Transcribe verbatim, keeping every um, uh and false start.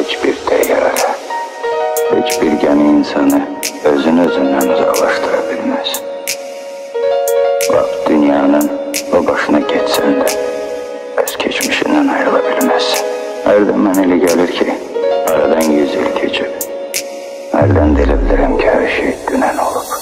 hiçbir teyyare, hiçbir gemi insanı özün özünden uzaklaştırabilmez. Bak dünyanın o başına geçsen de öz geçmişinden ayrılabilmezsin. Nereden ben eli gelir ki aradan yüz yıl geçip nereden dilebilirim ki her şey dünen olup